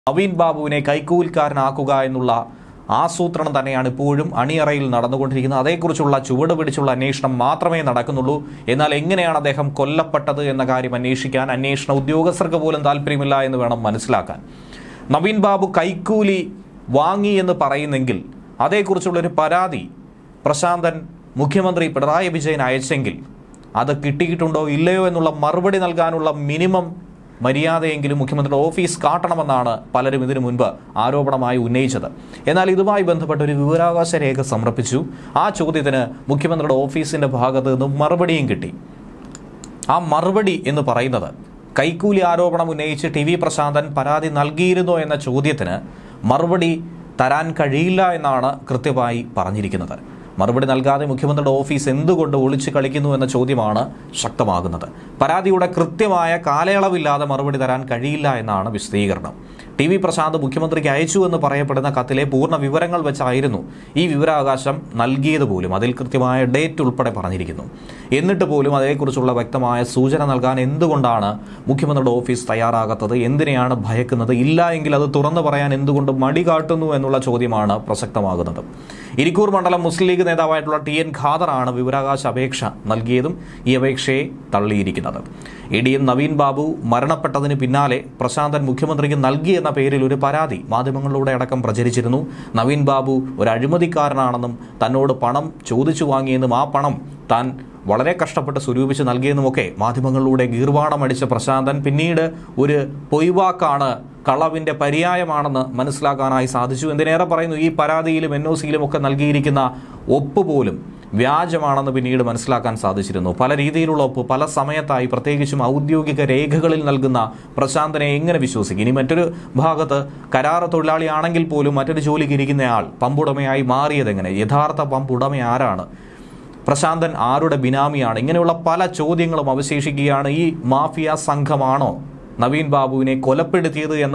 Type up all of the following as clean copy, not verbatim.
നവീൻ ബാബുവിനെ കൈക്കൂലിക്കാരനാക്കുക എന്നുള്ള ആസൂത്രണം തന്നെയാണ് ഇപ്പോഴും അണിയറയിൽ നടന്നുകൊണ്ടിരിക്കുന്നത്. അതേക്കുറിച്ചുള്ള ചുവട് പിടിച്ചുള്ള അന്വേഷണം മാത്രമേ നടക്കുന്നുള്ളൂ. എന്നാൽ എങ്ങനെയാണ് അദ്ദേഹം കൊല്ലപ്പെട്ടത് എന്ന കാര്യം അന്വേഷിക്കാൻ അന്വേഷണ ഉദ്യോഗസ്ഥർക്ക് പോലും താല്പര്യമില്ല എന്ന് വേണം മനസ്സിലാക്കാൻ. നവീൻ ബാബു കൈക്കൂലി വാങ്ങി എന്ന് പറയുന്നെങ്കിൽ അതേക്കുറിച്ചുള്ളൊരു പരാതി പ്രശാന്തൻ മുഖ്യമന്ത്രി പിണറായി വിജയൻ അയച്ചെങ്കിൽ അത് കിട്ടിയിട്ടുണ്ടോ ഇല്ലയോ എന്നുള്ള മറുപടി നൽകാനുള്ള മിനിമം മര്യാദയെങ്കിലും മുഖ്യമന്ത്രിയുടെ ഓഫീസ് കാട്ടണമെന്നാണ് പലരും ഇതിനു മുൻപ് ആരോപണമായി ഉന്നയിച്ചത്. എന്നാൽ ഇതുമായി ബന്ധപ്പെട്ട ഒരു വിവരാവകാശ രേഖ സമർപ്പിച്ചു. ആ ചോദ്യത്തിന് മുഖ്യമന്ത്രിയുടെ ഓഫീസിന്റെ ഭാഗത്ത് നിന്നും മറുപടിയും കിട്ടി. ആ മറുപടി എന്ന് പറയുന്നത് കൈക്കൂലി ആരോപണം ഉന്നയിച്ച് ടി വി പ്രശാന്തൻ പരാതി നൽകിയിരുന്നോ എന്ന ചോദ്യത്തിന് മറുപടി തരാൻ കഴിയില്ല എന്നാണ് കൃത്യമായി പറഞ്ഞിരിക്കുന്നത്. മറുപടി നൽകാതെ മുഖ്യമന്ത്രിയുടെ ഓഫീസ് എന്തുകൊണ്ട് ഒളിച്ചു കളിക്കുന്നു എന്ന ചോദ്യമാണ് ശക്തമാകുന്നത്. പരാതിയുടെ കൃത്യമായ കാലയളവില്ലാതെ മറുപടി തരാൻ കഴിയില്ല എന്നാണ് വിശദീകരണം. ടി വി പ്രശാന്ത് മുഖ്യമന്ത്രിക്ക് അയച്ചു എന്ന് പറയപ്പെടുന്ന കത്തിലെ പൂർണ്ണ വിവരങ്ങൾ വെച്ചായിരുന്നു ഈ വിവരാവകാശം നൽകിയത് പോലും. അതിൽ കൃത്യമായ ഡേറ്റ് ഉൾപ്പെടെ പറഞ്ഞിരിക്കുന്നു. എന്നിട്ട് പോലും അതേക്കുറിച്ചുള്ള വ്യക്തമായ സൂചന നൽകാൻ എന്തുകൊണ്ടാണ് മുഖ്യമന്ത്രിയുടെ ഓഫീസ് തയ്യാറാകാത്തത്? എന്തിനെയാണ് ഭയക്കുന്നത്? ഇല്ല എങ്കിൽ അത് തുറന്നു പറയാൻ എന്തുകൊണ്ട് മടി കാട്ടുന്നു എന്നുള്ള ചോദ്യമാണ് പ്രസക്തമാകുന്നത്. ഇരിക്കൂർ മണ്ഡലം മുസ്ലിം ലീഗ് നേതാവായിട്ടുള്ള TN ഖാദറാണ് വിവരാവകാശ അപേക്ഷ നൽകിയതും ഈ അപേക്ഷയെ തള്ളിയിരിക്കുന്നത്. ADM നവീൻ ബാബു മരണപ്പെട്ടതിന് പിന്നാലെ പ്രശാന്തൻ മുഖ്യമന്ത്രിക്ക് നൽകിയെന്ന പേരിൽ ഒരു പരാതി മാധ്യമങ്ങളിലൂടെ അടക്കം പ്രചരിച്ചിരുന്നു. നവീൻ ബാബു ഒരു അഴിമതിക്കാരനാണെന്നും തന്നോട് പണം ചോദിച്ചു വാങ്ങിയെന്നും ആ പണം താൻ വളരെ കഷ്ടപ്പെട്ട് സ്വരൂപിച്ച് നൽകിയെന്നുമൊക്കെ മാധ്യമങ്ങളിലൂടെ ഗീർവാണമടിച്ച പ്രശാന്തൻ പിന്നീട് ഒരു പൊയ്വാക്കാണ്, കളവിന്റെ പര്യായമാണെന്ന് മനസ്സിലാക്കാനായി സാധിച്ചു. എന്തിനേറെ പറയുന്നു, ഈ പരാതിയിലും NOCയിലും ഒക്കെ നൽകിയിരിക്കുന്ന ഒപ്പ് പോലും വ്യാജമാണെന്ന് പിന്നീട് മനസ്സിലാക്കാൻ സാധിച്ചിരുന്നു. പല രീതിയിലുള്ള ഒപ്പ് പല സമയത്തായി, പ്രത്യേകിച്ചും ഔദ്യോഗിക രേഖകളിൽ നൽകുന്ന പ്രശാന്തനെ എങ്ങനെ വിശ്വസിക്കും? ഇനി മറ്റൊരു ഭാഗത്ത് കരാർ തൊഴിലാളിയാണെങ്കിൽ പോലും മറ്റൊരു ജോലിക്ക് ഇരിക്കുന്നയാൾ പമ്പുടമയായി മാറിയതെങ്ങനെ? യഥാർത്ഥ പമ്പുടമ ആരാണ്? പ്രശാന്തൻ ആരുടെ ബിനാമിയാണ്? ഇങ്ങനെയുള്ള പല ചോദ്യങ്ങളും അവശേഷിക്കുകയാണ്. ഈ മാഫിയ സംഘമാണോ നവീൻ ബാബുവിനെ കൊലപ്പെടുത്തിയത് എന്ന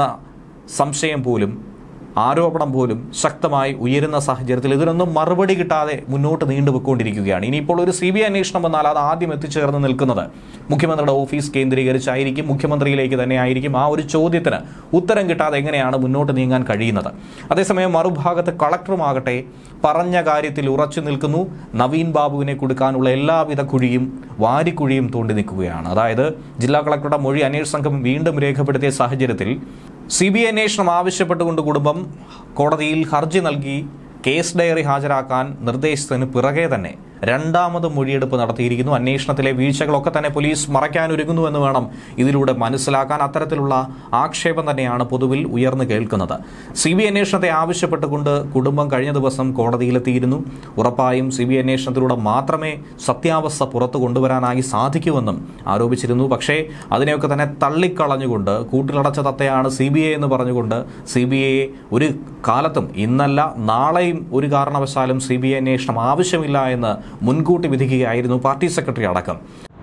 സംശയം പോലും, ആരോപണം പോലും ശക്തമായി ഉയരുന്ന സാഹചര്യത്തിൽ ഇതിനൊന്നും മറുപടി കിട്ടാതെ മുന്നോട്ട് നീണ്ടുപോയിക്കൊണ്ടിരിക്കുകയാണ്. ഇനിയിപ്പോൾ ഒരു CBI അന്വേഷണം വന്നാൽ അത് ആദ്യം എത്തിച്ചേർന്ന് നിൽക്കുന്നത് മുഖ്യമന്ത്രിയുടെ ഓഫീസ് കേന്ദ്രീകരിച്ചായിരിക്കും, മുഖ്യമന്ത്രിയിലേക്ക് തന്നെ ആയിരിക്കും. ആ ഒരു ചോദ്യത്തിന് ഉത്തരം കിട്ടാതെ എങ്ങനെയാണ് മുന്നോട്ട് നീങ്ങാൻ കഴിയുന്നത്? അതേസമയം മറുഭാഗത്ത് കളക്ടറുമാകട്ടെ പറഞ്ഞ കാര്യത്തിൽ ഉറച്ചു നിൽക്കുന്നു. നവീൻ ബാബുവിനെ കൊടുക്കാനുള്ള എല്ലാവിധ കുഴിയും വാരിക്കുഴിയും തോണ്ടി നിൽക്കുകയാണ്. അതായത് ജില്ലാ കളക്ടറുടെ മൊഴി അന്വേഷണ സംഘം വീണ്ടും രേഖപ്പെടുത്തിയ സാഹചര്യത്തിൽ CBI അന്വേഷണം ആവശ്യപ്പെട്ടുകൊണ്ട് കുടുംബം കോടതിയിൽ ഹർജി നൽകി കേസ് ഡയറി ഹാജരാക്കാൻ നിർദ്ദേശത്തിന് പിറകെ തന്നെ രണ്ടാമത് മൊഴിയെടുപ്പ് നടത്തിയിരിക്കുന്നു. അന്വേഷണത്തിലെ വീഴ്ചകളൊക്കെ തന്നെ പോലീസ് മറയ്ക്കാനൊരുങ്ങുന്നു എന്ന് വേണം ഇതിലൂടെ മനസ്സിലാക്കാൻ. അത്തരത്തിലുള്ള ആക്ഷേപം തന്നെയാണ് പൊതുവിൽ ഉയർന്നു കേൾക്കുന്നത്. CBI അന്വേഷണത്തെ ആവശ്യപ്പെട്ടുകൊണ്ട് കുടുംബം കഴിഞ്ഞ ദിവസം കോടതിയിലെത്തിയിരുന്നു. ഉറപ്പായും CBI അന്വേഷണത്തിലൂടെ മാത്രമേ സത്യാവസ്ഥ പുറത്തു കൊണ്ടുവരാനായി സാധിക്കുമെന്നും ആരോപിച്ചിരുന്നു. പക്ഷേ അതിനെയൊക്കെ തന്നെ തള്ളിക്കളഞ്ഞുകൊണ്ട്, കൂട്ടിലടച്ച തത്തയാണ് CBI എന്ന് പറഞ്ഞുകൊണ്ട് CBIയെ ഒരു കാലത്തും, ഇന്നല്ല നാളെയും ഒരു കാരണവശാലും CBI അന്വേഷണം ആവശ്യമില്ല എന്ന് മുൻകൂട്ടി വിധിക്കുകയായിരുന്നു പാർട്ടി സെക്രട്ടറി അടക്കം.